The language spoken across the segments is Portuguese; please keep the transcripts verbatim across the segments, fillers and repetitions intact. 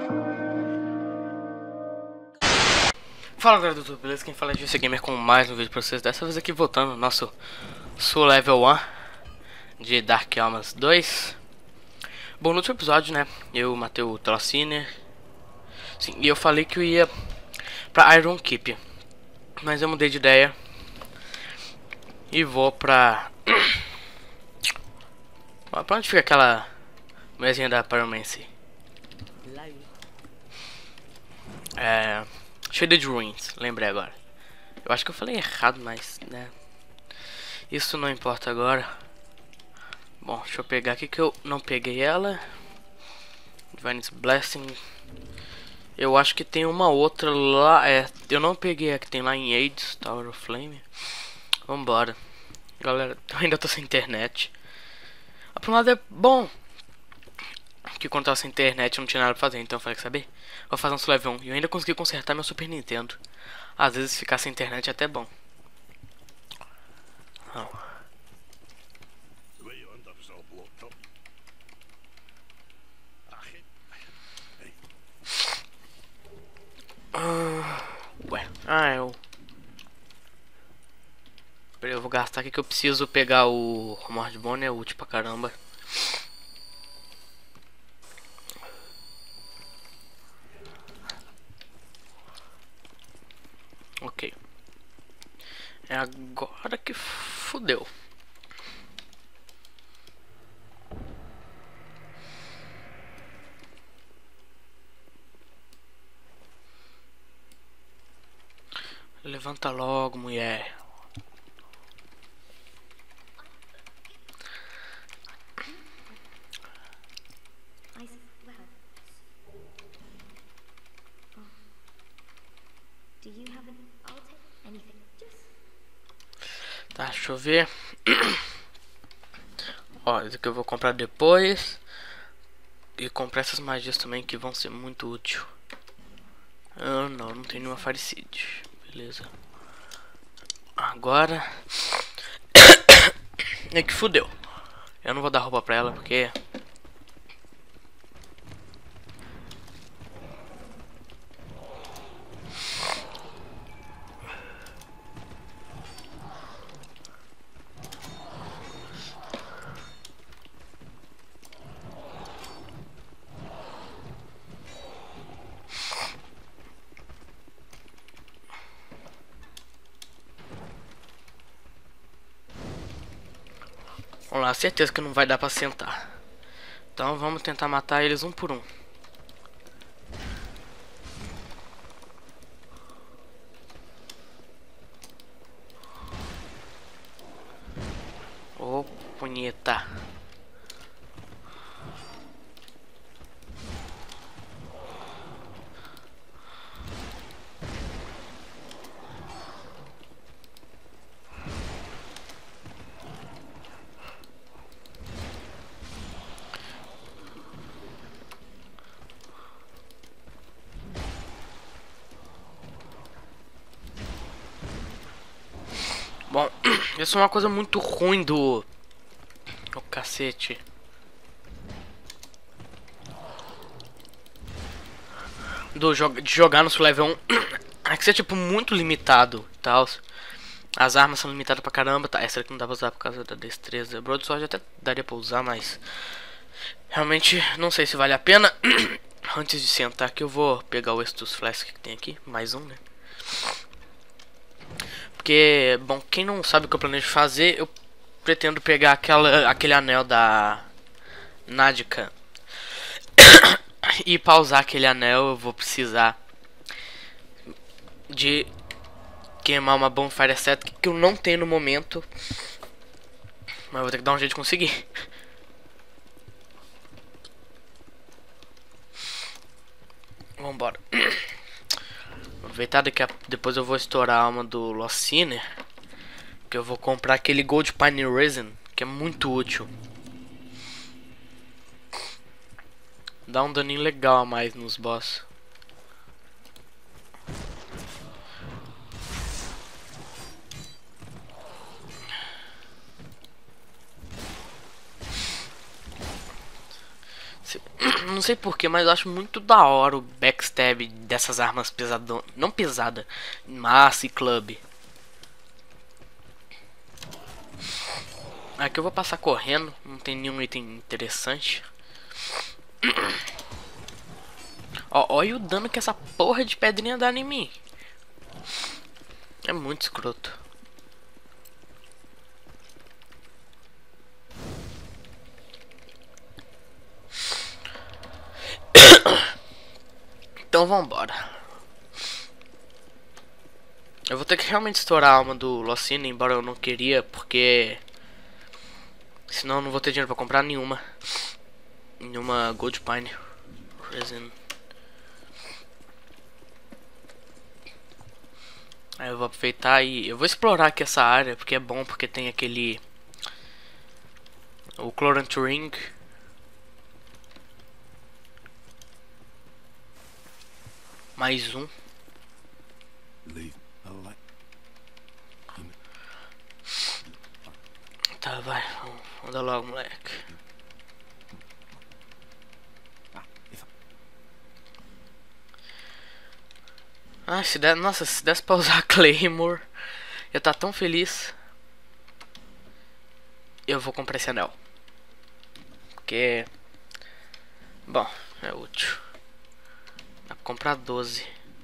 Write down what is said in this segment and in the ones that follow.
Fala galera do YouTube, beleza? Quem fala é G C Gamer com mais um vídeo pra vocês. Dessa vez aqui voltando no nosso Soul Level um de Dark Almas dois. Bom, no último episódio, né, eu matei o Telociner. Sim, e eu falei que eu ia pra Iron Keep, mas eu mudei de ideia e vou pra... pra onde fica aquela mesinha da Pyromancy? É... Shaded Ruins, lembrei agora. Eu acho que eu falei errado, mas, né, isso não importa agora. Bom, deixa eu pegar aqui que eu não peguei ela. Divine's Blessing. Eu acho que tem uma outra lá. É, eu não peguei a que tem lá em Hades, Tower of Flame. Vambora. Galera, eu ainda tô sem internet. Ah, por um lado é bom que quando tava sem internet eu não tinha nada pra fazer. Então eu falei que saber, vou fazer um Soul Level um. E eu ainda consegui consertar meu Super Nintendo. Às vezes ficar sem internet é até bom. Não. Uh, ué, ah, eu... Peraí, eu vou gastar aqui que eu preciso pegar o Mordbone, é útil pra caramba. Ok. É agora que fudeu. Levanta logo, mulher. Tá, deixa eu ver. Ó, isso aqui eu vou comprar depois. E comprar essas magias também que vão ser muito úteis. Ah, não, não tem nenhuma Faricide. Beleza. Agora é que fudeu. Eu não vou dar roupa pra ela porque... Vamos lá, certeza que não vai dar pra sentar. Então vamos tentar matar eles um por um. Ô, punheta. Bom, isso é uma coisa muito ruim do... O cacete. Do jo de jogar no Soul Level um. É que você é tipo muito limitado e tal. As armas são limitadas pra caramba. Tá, essa aqui não dá pra usar por causa da destreza. Broadsword até daria pra usar, mas... Realmente não sei se vale a pena. Antes de sentar aqui eu vou pegar o Estus Flask que tem aqui. Mais um, né? Porque, bom, quem não sabe o que eu planejo fazer, eu pretendo pegar aquela, aquele anel da Nadika. E para usar aquele anel eu vou precisar de queimar uma Bonfire Set que eu não tenho no momento. Mas vou ter que dar um jeito de conseguir. Vambora. Aproveitar que depois eu vou estourar a alma do Lociner. Que eu vou comprar aquele Gold Pine Resin, que é muito útil. Dá um daninho legal a mais nos boss. Se... Não sei porquê, mas eu acho muito da hora o backstab dessas armas pesadão. Não pesada, massa e club. Aqui eu vou passar correndo, não tem nenhum item interessante. Ó, olha o dano que essa porra de pedrinha dá em mim. É muito escroto. Então vambora. Eu vou ter que realmente estourar a alma do Locina, embora eu não queria, porque senão eu não vou ter dinheiro pra comprar nenhuma. Nenhuma Gold Pine Resin. Aí eu vou aproveitar e eu vou explorar aqui essa área, porque é bom, porque tem aquele o Chlorant Ring. Mais um. Tá, vai. Anda logo, moleque. Ah, se der, nossa, se desse pra usar Claymore, eu tá tão feliz. Eu vou comprar esse anel. Porque, bom, é útil. Dá pra comprar doze.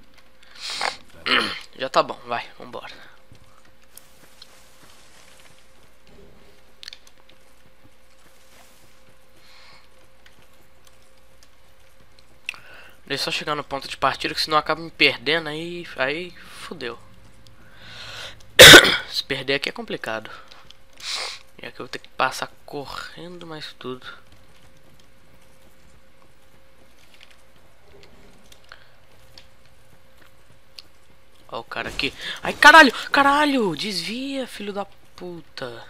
Já tá bom, vai, vambora. Deixa eu só chegar no ponto de partida, que senão eu acabo me perdendo, aí, aí fudeu. Se perder aqui é complicado. E aqui eu vou ter que passar correndo mais tudo. Ó o cara aqui. Ai, caralho, caralho, desvia, filho da puta.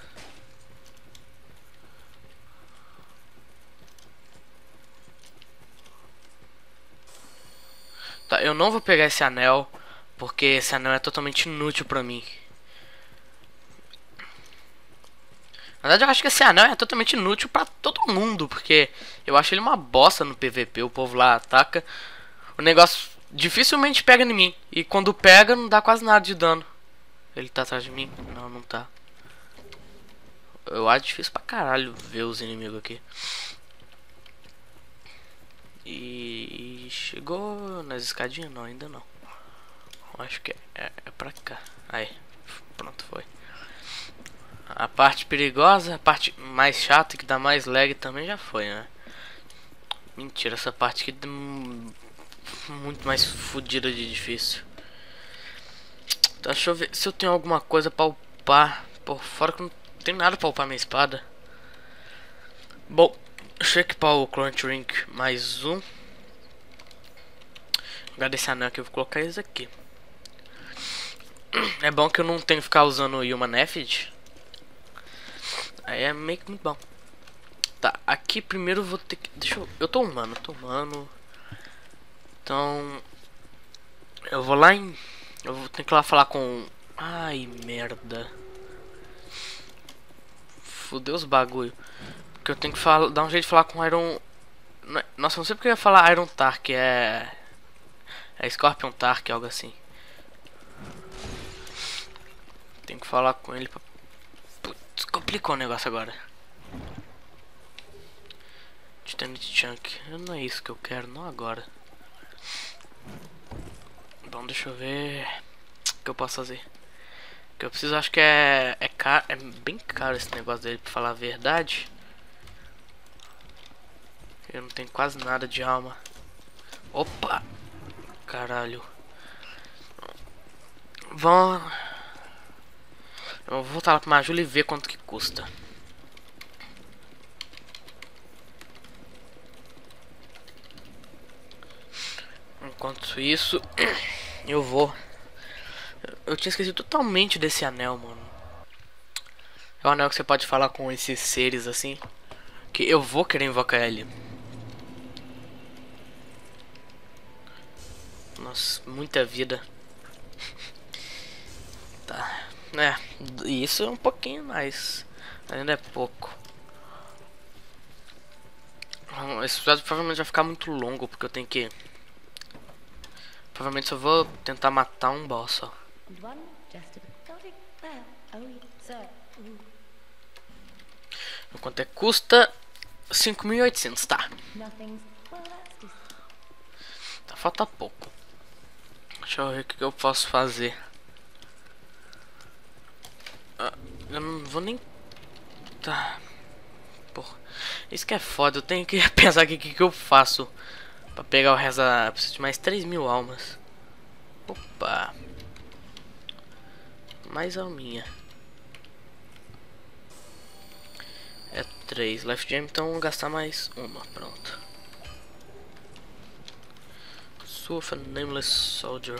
Tá, eu não vou pegar esse anel, porque esse anel é totalmente inútil pra mim. Na verdade eu acho que esse anel é totalmente inútil pra todo mundo, porque eu acho ele uma bosta no P V P, o povo lá ataca. O negócio dificilmente pega em mim, e quando pega não dá quase nada de dano. Ele tá atrás de mim? Não, não tá. Eu acho difícil pra caralho ver os inimigos aqui. E chegou nas escadinhas? Não, ainda não. Acho que é, é, é pra cá. Aí, pronto, foi. A parte perigosa, a parte mais chata, que dá mais lag também já foi, né? Mentira, essa parte aqui é muito mais fodida de difícil. Tá, deixa eu ver se eu tenho alguma coisa pra upar. Por fora que não tem nada pra upar minha espada. Bom, deixa eu equipar o Chlorant Ring mais um. Agora desse anel aqui eu vou colocar esse aqui. É bom que eu não tenho que ficar usando o Human Effid. Aí é meio que muito bom. Tá, aqui primeiro eu vou ter que... Deixa eu... Eu tô humano, tô humano. Então... Eu vou lá em... Eu vou ter que ir lá falar com... Ai, merda. Fudeu os bagulho. Porque eu tenho que falar, dar um jeito de falar com Iron... Nossa, não sei porque eu ia falar Iron Tark, é... É Scorpion Tark, algo assim. Tenho que falar com ele pra... Putz, complicou o negócio agora. Titanite Chunk. Não é isso que eu quero, não agora. Bom, deixa eu ver... O que eu posso fazer. O que eu preciso, acho que é... É, caro, é bem caro esse negócio dele, pra falar a verdade. Eu não tenho quase nada de alma. Opa! Caralho. Vamos... Eu vou voltar lá pra Majula e ver quanto que custa. Enquanto isso, eu vou... Eu tinha esquecido totalmente desse anel, mano. É um anel que você pode falar com esses seres assim. Que eu vou querer invocar ele. Nossa, muita vida. Tá. É, isso é um pouquinho mais. Ainda é pouco. Esse episódio provavelmente vai ficar muito longo, porque eu tenho que... Provavelmente só vou tentar matar um boss só. Quanto é que custa? cinco mil e oitocentos, tá. Tá, falta pouco. Deixa eu ver o que eu posso fazer. Ah, eu não vou nem... Tá. Porra. Isso que é foda, eu tenho que pensar aqui o que, que eu faço pra pegar o resto da... Preciso de mais três mil almas. Opa. Mais alminha. É três Life Gem, então vou gastar mais uma, pronto. Surfa Nameless Soldier.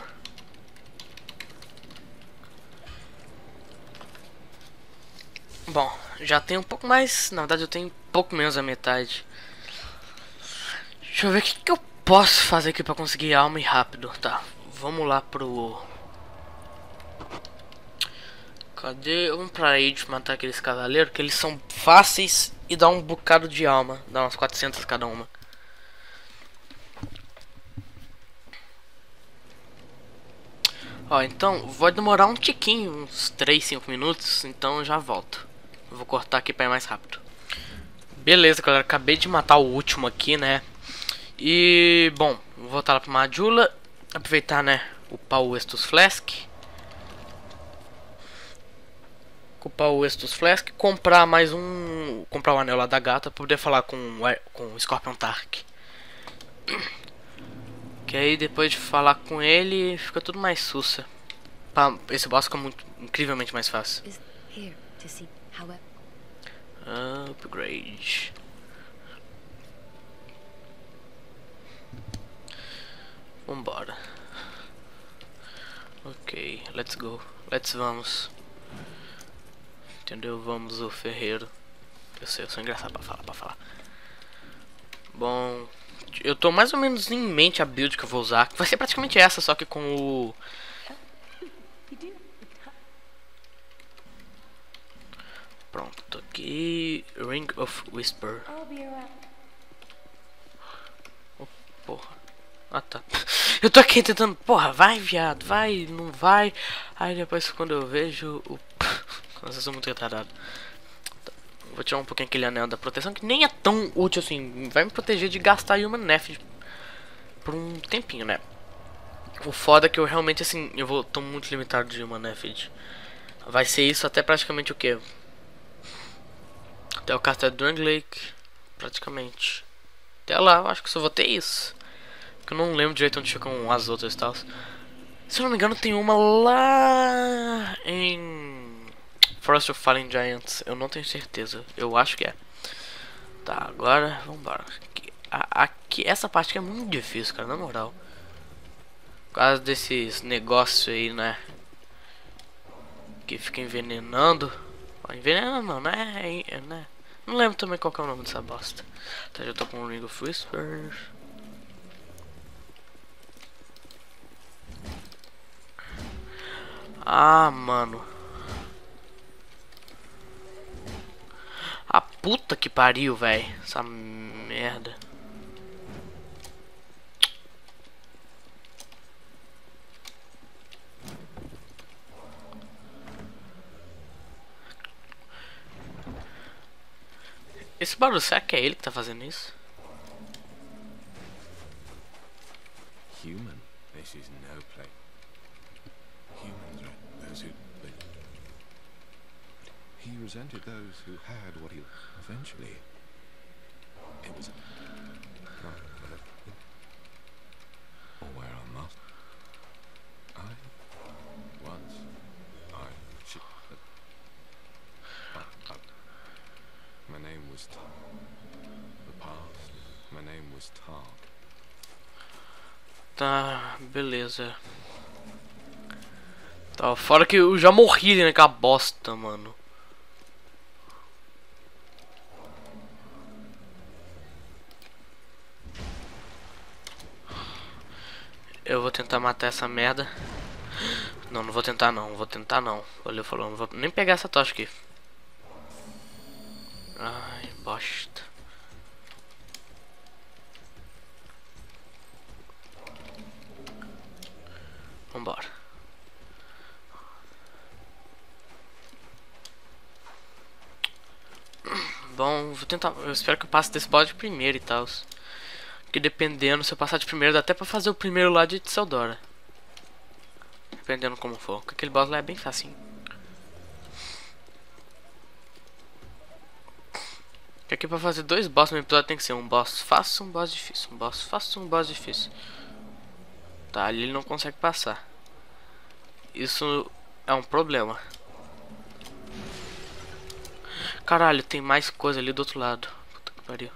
Bom, já tem um pouco mais, na verdade eu tenho um pouco menos da metade. Deixa eu ver o que, que eu posso fazer aqui pra conseguir alma e rápido. Tá, vamos lá pro... Cadê? Vamos pra Age matar aqueles cavaleiros, que eles são fáceis e dá um bocado de alma. Dá umas quatrocentas cada uma. Ó, então vai demorar um tiquinho, uns três, cinco minutos, então eu já volto. Eu vou cortar aqui pra ir mais rápido. Beleza, galera, acabei de matar o último aqui, né? E, bom, vou voltar lá pra Majula, aproveitar, né, upar o Estus Flask. Upar o Estus Flask, comprar mais um... Comprar o anel lá da gata pra poder falar com, com o Scorpion Tark. Que aí depois de falar com ele, fica tudo mais sussa. Esse boss fica muito, incrivelmente mais fácil. Upgrade. Vambora. Ok, let's go. Let's vamos. Entendeu? Vamos, o ferreiro. Eu sei, eu sou engraçado pra falar, pra falar. Bom, eu tô mais ou menos em mente a build que eu vou usar. Vai ser praticamente essa, só que com o... Pronto, tô aqui. Ring of Whisper. Oh, porra. Ah, tá. Eu tô aqui tentando... Porra, vai, viado. Vai, não vai. Aí depois quando eu vejo... O... Nossa, eu sou muito retardado. Vou tirar um pouquinho aquele anel da proteção, que nem é tão útil assim. Vai me proteger de gastar Human Nef por um tempinho, né? O foda é que eu realmente, assim, eu vou tô muito limitado de Human Nef. Vai ser isso até praticamente o que? Até o Castelo Drang Lake, praticamente. Até lá, eu acho que só vou ter isso. Porque eu não lembro direito onde ficam as outras e tal. Se eu não me engano, tem uma lá em... Forest of Fallen Giants, eu não tenho certeza, eu acho que é. Tá, agora vambora. Aqui, aqui, essa parte aqui é muito difícil, cara, na moral. Por causa desses negócios aí, né? Que fica envenenando. Envenenando não, né? É, né? Não lembro também qual que é o nome dessa bosta. Tá, já tô com o Ring of Whisper. Ah, mano. A puta que pariu, velho. Essa merda. Esse barulho, será que é ele que tá fazendo isso? Human, this is no place. Humans are those who... He resented those who had what he eventually... It was... Or where I'm not. I... Once... I... She... Uh, uh, uh, my name was Tar. The past. My name was Tar. Tá, beleza. Tá, fora que eu já morri ali naquela bosta, mano. Eu vou tentar matar essa merda. Não, não vou tentar não, vou tentar não. Olha, falou, não vou nem pegar essa tocha aqui. Ai, bosta. vou tentar. Eu espero que eu passe desse boss de primeiro e tal. Porque dependendo, se eu passar de primeiro, dá até pra fazer o primeiro lá de Tseldora. Dependendo como for. Porque aquele boss lá é bem facinho. Porque aqui pra fazer dois boss no episódio tem que ser um boss fácil e um boss difícil. Um boss fácil e um boss difícil. Tá, ali ele não consegue passar. Isso é um problema. Caralho, tem mais coisa ali do outro lado. Puta que pariu.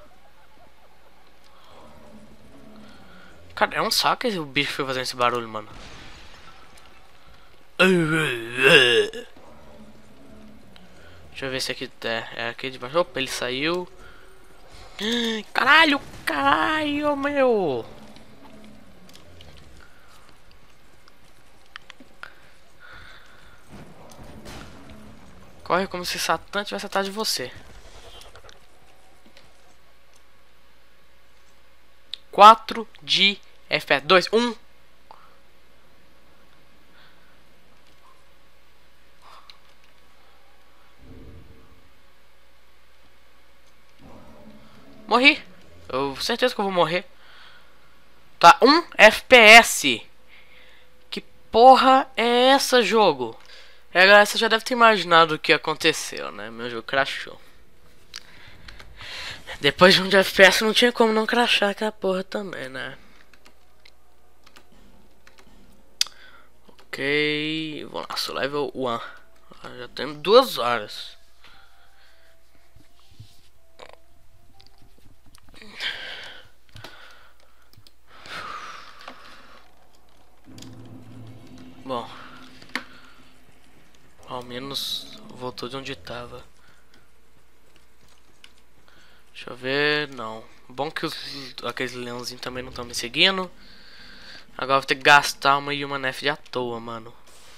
Cara, é um saco esse o bicho foi fazendo esse barulho, mano. Deixa eu ver se aqui é, é aqui de baixo. Opa, ele saiu. Caralho, caralho, meu. Corre como se Satã tivesse atrás de você. quatro de F P S. dois, um. Morri. Eu certeza que eu vou morrer. Tá, um F P S. Que porra é essa, jogo? É, galera, você já deve ter imaginado o que aconteceu, né? Meu jogo crashou. Depois de um de F P S não tinha como não crashar aquela porra também, né? Ok, vamos lá, sou level um. Já temos duas horas. Bom, ao menos voltou de onde estava. Deixa eu ver, não. Bom que os, aqueles leãozinhos também não estão me seguindo. Agora eu vou ter que gastar uma Human F de à toa, mano.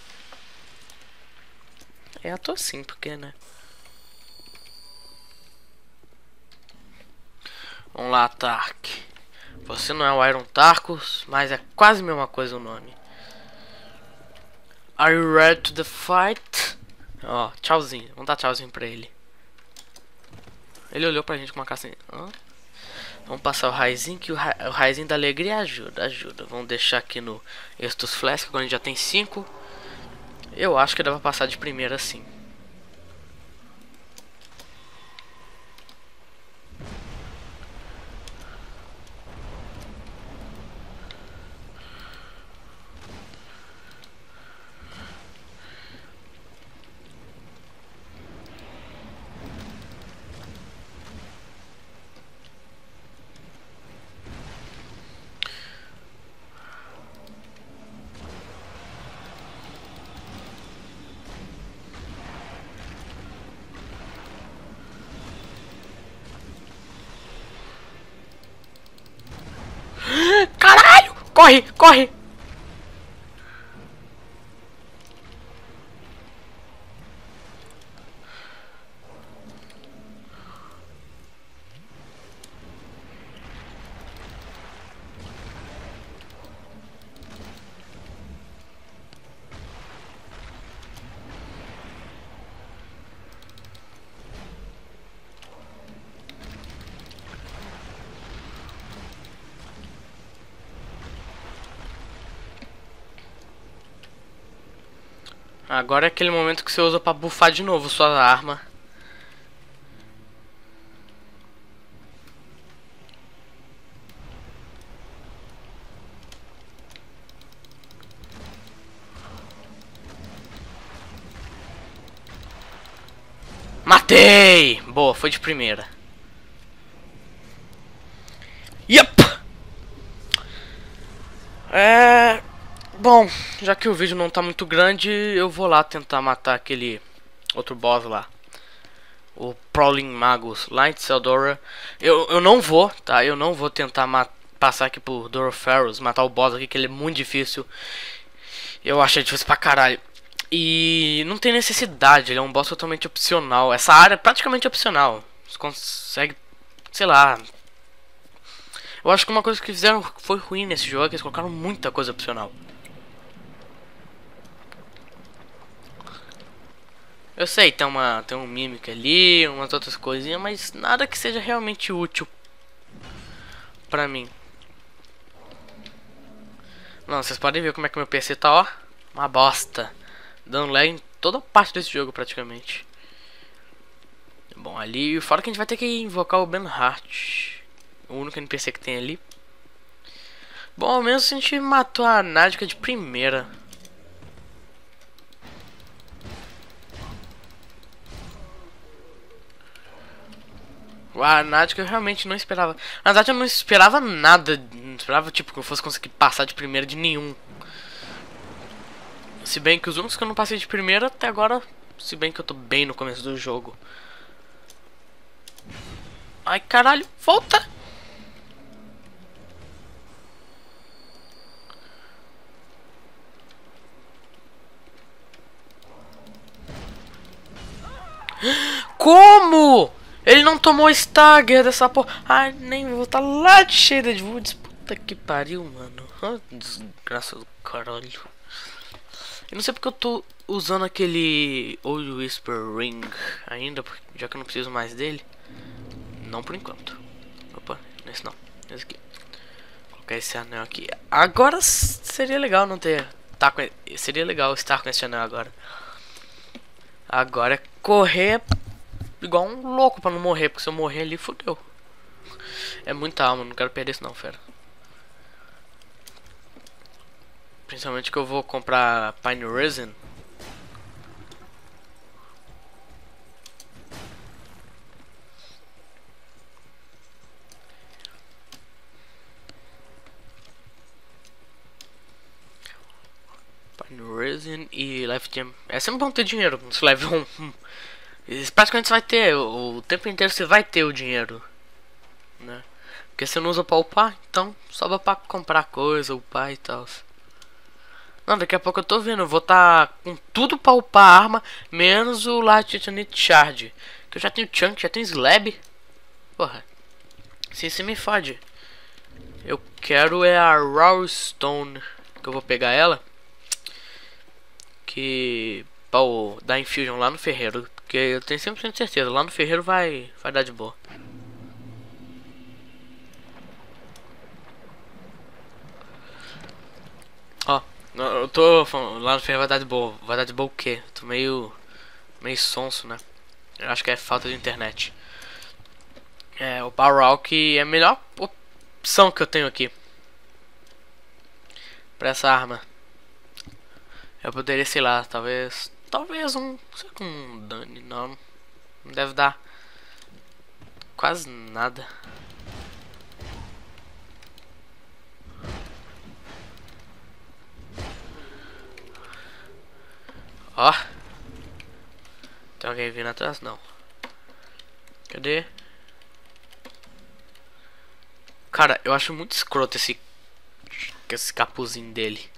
É à toa sim, porque, né? Vamos lá, Tark. Você não é o Iron Tarkus, mas é quase a mesma coisa o nome. Are you ready to the fight? Ó, oh, tchauzinho. Vamos dar tchauzinho pra ele. Ele olhou pra gente com uma cara assim. Hã? Vamos passar o raizinho, que o, ra o raizinho da alegria ajuda, ajuda. Vamos deixar aqui no Estus Flask, agora a gente já tem cinco. Eu acho que dá pra passar de primeira assim. Caralho! Corre, corre! Agora é aquele momento que você usa pra buffar de novo sua arma. Matei! Boa, foi de primeira. Yup! É... Bom, já que o vídeo não tá muito grande, eu vou lá tentar matar aquele outro boss lá. O Prowling Magus, lá em Tseldora. Eu, eu não vou, tá? Eu não vou tentar passar aqui por Doroferos, matar o boss aqui, que ele é muito difícil. Eu achei difícil pra caralho. E não tem necessidade, ele é um boss totalmente opcional. Essa área é praticamente opcional. Você consegue, sei lá... Eu acho que uma coisa que fizeram foi ruim nesse jogo é que eles colocaram muita coisa opcional. Eu sei, tem uma tem um Mimic ali, umas outras coisinhas, mas nada que seja realmente útil pra mim. Não, vocês podem ver como é que meu P C tá, ó. Uma bosta. Dando lag em toda parte desse jogo praticamente. Bom, ali, fora que a gente vai ter que invocar o Ben Hart, o único N P C que tem ali. Bom, ao menos a gente matou a Nadja de primeira. A Nadja eu realmente não esperava. Na verdade eu não esperava nada. Não esperava tipo que eu fosse conseguir passar de primeira de nenhum. Se bem que os únicos que eu não passei de primeira até agora. Se bem que eu tô bem no começo do jogo. Ai caralho, volta! Como? Ele não tomou stagger dessa porra. Ai, nem vou voltar lá de Shaded Woods. Puta que pariu, mano. Ah, desgraça do caralho. Eu não sei porque eu tô usando aquele Old Whisper Ring ainda, já que eu não preciso mais dele. Não por enquanto. Opa, nesse não. Esse aqui. Vou colocar esse anel aqui. Agora seria legal não ter. Tá com... Seria legal estar com esse anel agora. Agora é correr igual um louco pra não morrer, porque se eu morrer ali, fodeu. É muita alma, não quero perder isso não, fera. Principalmente que eu vou comprar Pine Resin. Pine Resin e Life Gem. É sempre bom ter dinheiro nesse level um. Praticamente você vai ter, o, o tempo inteiro você vai ter o dinheiro, né? Porque você não usa pra upar, então sobra pra comprar coisa, upar e tal. Não, daqui a pouco eu tô vendo, eu vou tá com tudo pra upar a arma, menos o Light Titanite Shard. Que eu já tenho Chunk, já tenho Slab. Porra, se isso me fode. Eu quero é a Raw Stone, que eu vou pegar ela. Que... pra dar Infusion lá no ferreiro. Porque eu tenho cem por cento de certeza, lá no ferreiro vai, vai dar de boa. Ó, eu tô falando, lá no ferreiro vai dar de boa. Vai dar de boa o quê? Tô meio... meio sonso, né? Eu acho que é falta de internet. É, o Balrog é a melhor opção que eu tenho aqui pra essa arma. Eu poderia, sei lá, talvez... Talvez um... Será que um dano? Não. Não deve dar quase nada. Ó. Tem alguém vindo atrás? Não. Cadê? Cara, eu acho muito escroto esse... Esse capuzinho dele.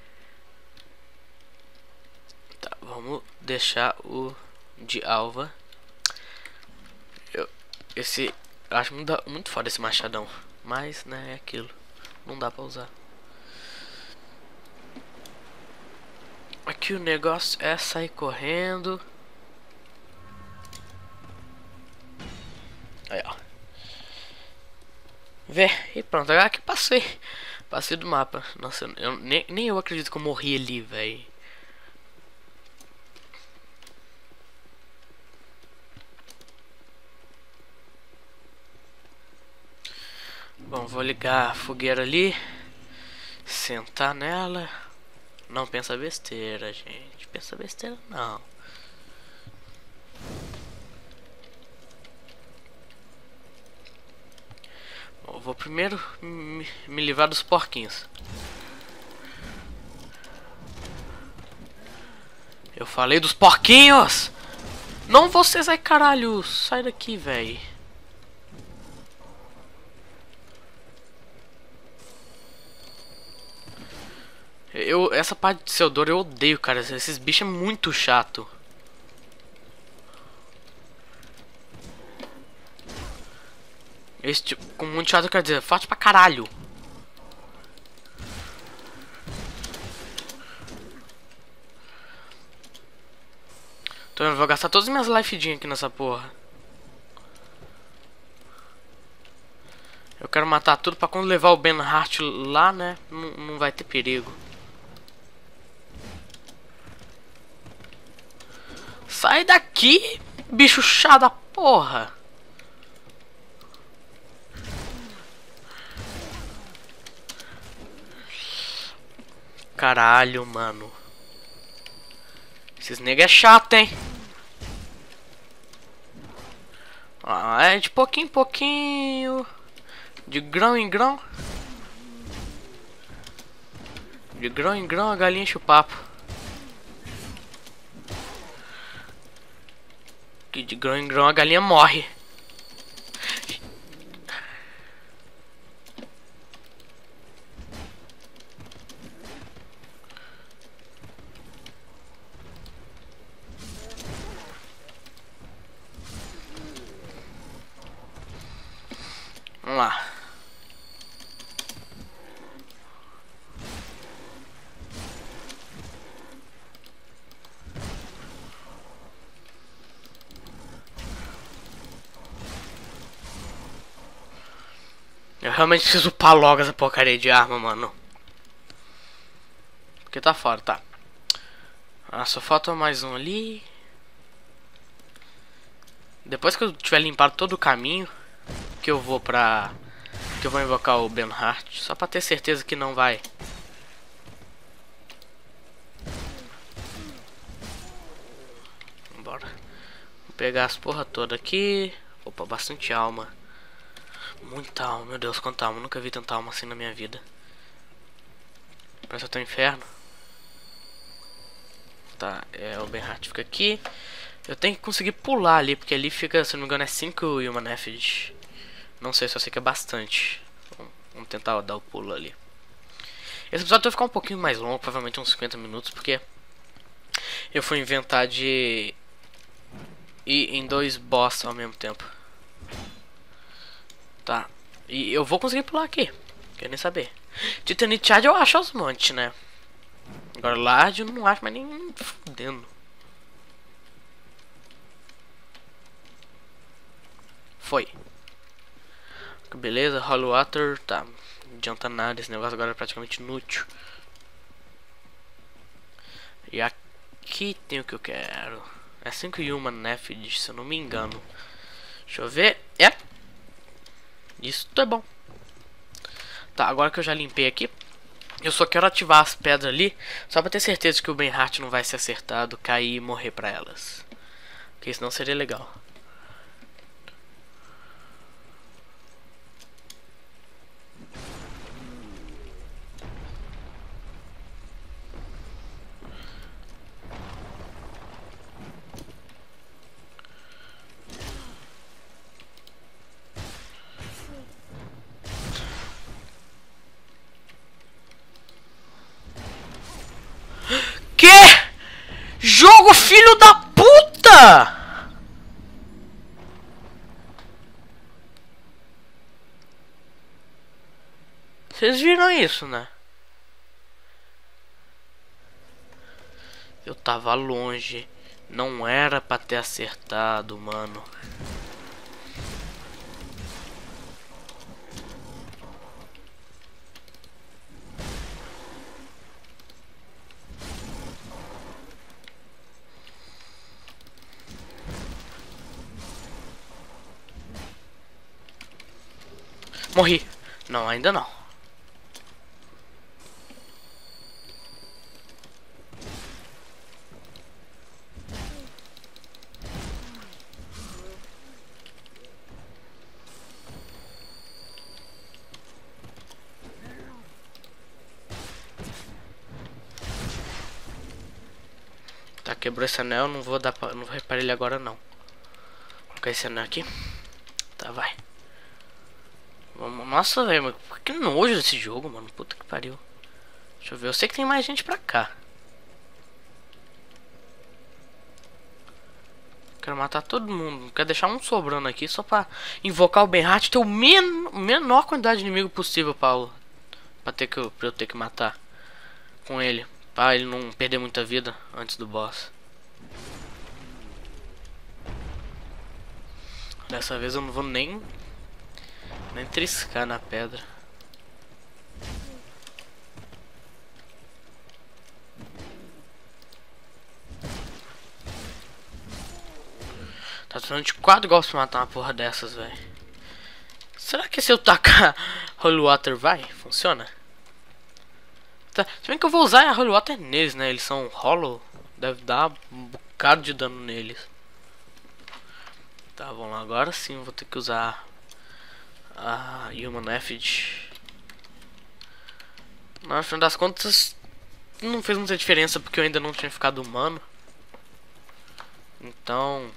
Tá, vamos deixar o de alva. Eu, esse... Eu acho muito, muito foda esse machadão. Mas, né, é aquilo. Não dá pra usar. Aqui o negócio é sair correndo. Aí, ó. Vê, e pronto, agora que passei. Passei do mapa. Nossa, eu, eu, nem, nem eu acredito que eu morri ali, velho. Bom, vou ligar a fogueira ali. Sentar nela. Não pensa besteira, gente. Pensa besteira, não. Bom, vou primeiro me, me livrar dos porquinhos. Eu falei dos porquinhos! Não vocês aí, caralho! Sai daqui, velho. Eu, essa parte de Seudor eu odeio, cara. Esses bichos é muito chato. Esse tipo, com muito chato quer dizer, forte pra caralho. Então eu vou gastar todas as minhas life aqui nessa porra. Eu quero matar tudo pra quando levar o Bernhardt lá, né? Não, não vai ter perigo. Sai daqui, bicho chato da porra. Caralho, mano. Esses nega é chato, hein? Ah, é de pouquinho em pouquinho. De grão em grão. De grão em grão a galinha enche o papo. Que de grão em grão a galinha morre. Vamos lá. Eu realmente preciso upar logo essa porcaria de arma, mano. Porque tá fora, tá. Ah, só falta mais um ali. Depois que eu tiver limpado todo o caminho, que eu vou pra... que eu vou invocar o Bernhardt. Só pra ter certeza que não vai... Bora. Vou pegar as porra toda aqui. Opa, bastante alma. Muita alma, meu Deus, quanta alma. Nunca vi tanta alma assim na minha vida. Parece até um inferno. Tá, é, o Bernhardt fica aqui. Eu tenho que conseguir pular ali, porque ali fica, se não me engano, é cinco Human Effort. Não sei, só sei que é bastante. Vamos, vamos tentar dar o pulo ali. Esse episódio vai ficar um pouquinho mais longo, provavelmente uns cinquenta minutos, porque eu fui inventar de ir em dois boss ao mesmo tempo. Tá, e eu vou conseguir pular aqui, quer nem saber. Titanite Shard eu acho aos montes, né? Agora Lard eu não acho mais nem fudendo. Foi. Beleza, Holy Water, tá. Não adianta nada, esse negócio agora é praticamente inútil. E aqui tem o que eu quero. É cinco Human Effort, se eu não me engano. Deixa eu ver. É. Isso é bom. Tá, agora que eu já limpei aqui, eu só quero ativar as pedras ali, só pra ter certeza que o Bernhardt não vai ser acertado, cair e morrer pra elas. Porque senão seria legal. Que? Jogo filho da puta! Vocês viram isso, né? Eu tava longe. Não era pra ter acertado, mano. Morri. Não, ainda não. Tá, quebrou esse anel, não vou dar pra, não vou reparar ele agora não. Vou colocar esse anel aqui. Tá, vai. Nossa, velho, que nojo desse jogo, mano. Puta que pariu. Deixa eu ver, eu sei que tem mais gente pra cá. Quero matar todo mundo. Quero deixar um sobrando aqui só pra invocar o Bernhardt e ter o men menor quantidade de inimigo possível, Paulo. Pra, ter que, pra eu ter que matar com ele. Pra ele não perder muita vida antes do boss. Dessa vez eu não vou nem nem triscar na pedra. Tá precisando de quatro golpes pra matar uma porra dessas, velho. Será que se eu tacar Holy Water vai? Funciona? Tá. Se bem que eu vou usar a Holy Water neles, né? Eles são hollow. Deve dar um bocado de dano neles. Tá, vamos lá. Agora sim eu vou ter que usar a Human Effid. Mas no final das contas não fez muita diferença porque eu ainda não tinha ficado humano. Então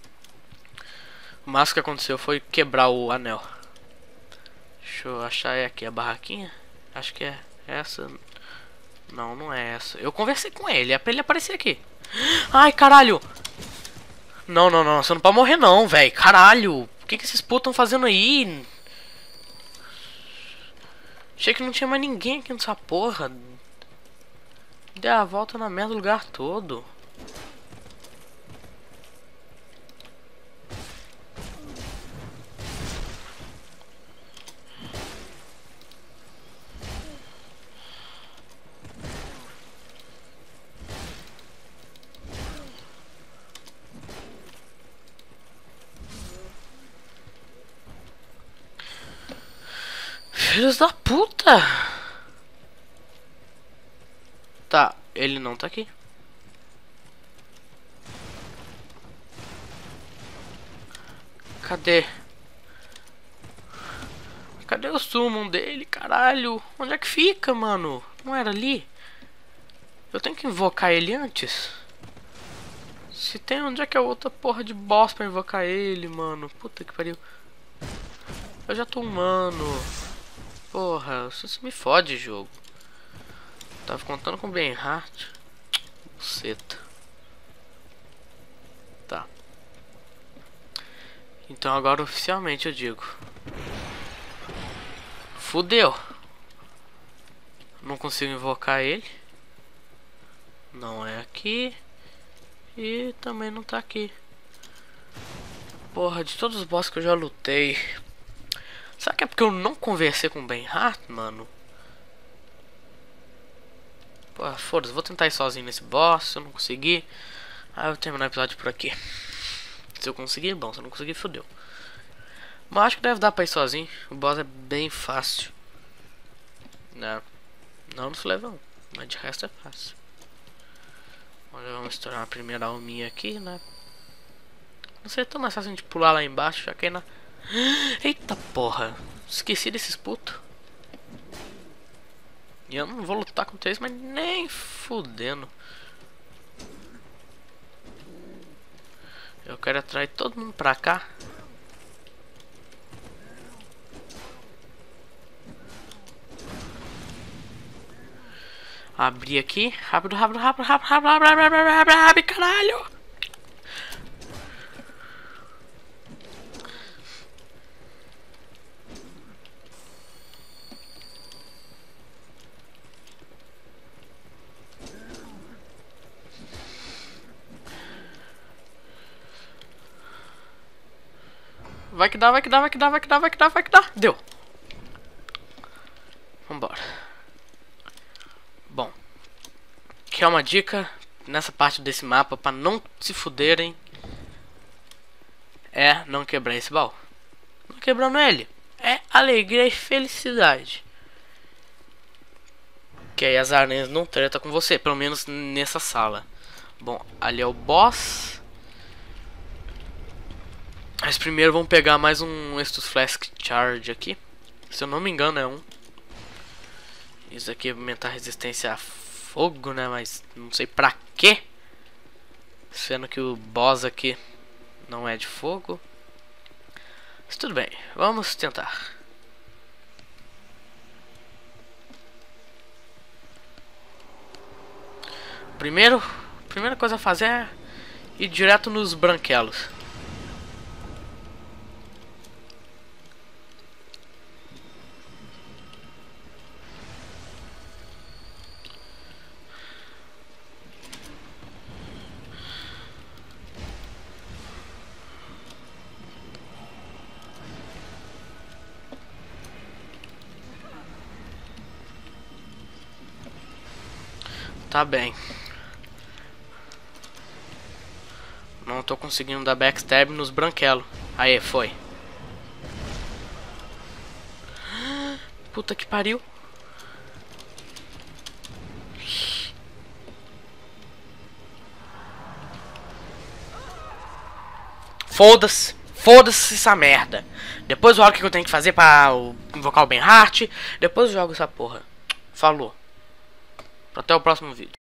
o máximo que aconteceu foi quebrar o anel. Deixa eu achar aqui a barraquinha. Acho que é essa. Não, não é essa. Eu conversei com ele, é pra ele aparecer aqui. Ai, caralho. Não, não, não. Você não pode morrer não, velho. Caralho. O que, que esses putos estão fazendo aí? Achei que não tinha mais ninguém aqui nessa porra. Dei a volta na merda do lugar todo. Filhos da puta! Tá, ele não tá aqui. Cadê? Cadê o summon dele, caralho? Onde é que fica, mano? Não era ali? Eu tenho que invocar ele antes? Se tem, onde é que é outra porra de boss pra invocar ele, mano? Puta que pariu. Eu já tô humano. Porra, você me fode, jogo. Tava contando com o Benhart. Buceta. Tá. Então agora oficialmente eu digo. Fudeu. Não consigo invocar ele. Não é aqui. E também não tá aqui. Porra, de todos os boss que eu já lutei. Será que é porque eu não conversei com o Benhart, mano? Pô, foda-se, vou tentar ir sozinho nesse boss. Se eu não conseguir, aí eu vou terminar o episódio por aqui. Se eu conseguir, bom. Se eu não conseguir, fodeu. Mas acho que deve dar pra ir sozinho. O boss é bem fácil. Não, não nos leva um, mas de resto é fácil. Olha, vamos estourar a primeira alminha aqui, né? Não seria tão mais fácil a gente pular lá embaixo, já que aí na... Eita porra, esqueci desses putos. E eu não vou lutar contra eles, mas nem fudendo. Eu quero atrair todo mundo pra cá. Abrir aqui, rápido, rápido, rápido, rápido, rápido, rápido, rápido, rápido, rápido, rápido, caralho! Vai que dá, vai que dá, vai que dá, vai que dá, vai que dá, vai que dá. Deu. Vambora. Bom. Quer uma dica nessa parte desse mapa pra não se fuderem? É não quebrar esse baú. Não quebrando ele. É alegria e felicidade. Que aí as aranhas não tretam com você. Pelo menos nessa sala. Bom, ali é o boss. Mas primeiro vamos pegar mais um Estus Flask Charge aqui. Se eu não me engano é um. Isso aqui é aumentar a resistência a fogo, né? Mas não sei pra quê. Sendo que o boss aqui não é de fogo. Mas tudo bem, vamos tentar. Primeiro, a primeira coisa a fazer é ir direto nos branquelos. tá bem. Não tô conseguindo dar backstab nos branquelos. Aê, foi. Puta que pariu. Foda-se. Foda-se essa merda. Depois eu jogo o que eu tenho que fazer pra invocar o Benhart. Depois eu jogo essa porra. Falou. Até o próximo vídeo.